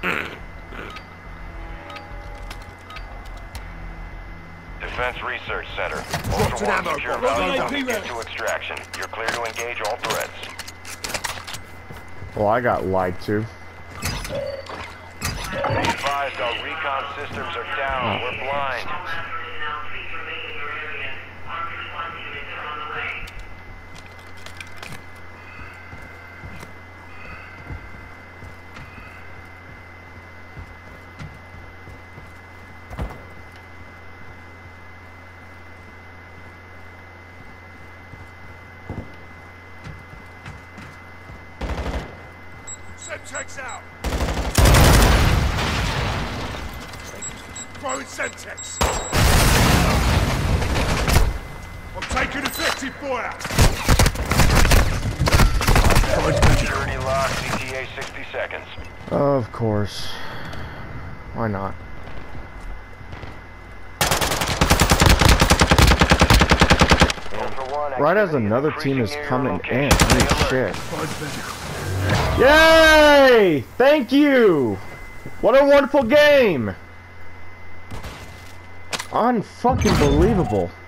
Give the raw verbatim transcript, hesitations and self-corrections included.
Defense Research Center. Ultra One, secure values get to extraction. You're clear to engage all threats. Well, I got lied to. Be advised, our recon systems are down. We're blind. Semtex out! Throwing Semtex! I'm taking effective fire! Security lock, C T A sixty seconds. Of course. Why not? Right as another team is coming in. Holy shit. Yay! Thank you! What a wonderful game! Unfucking believable.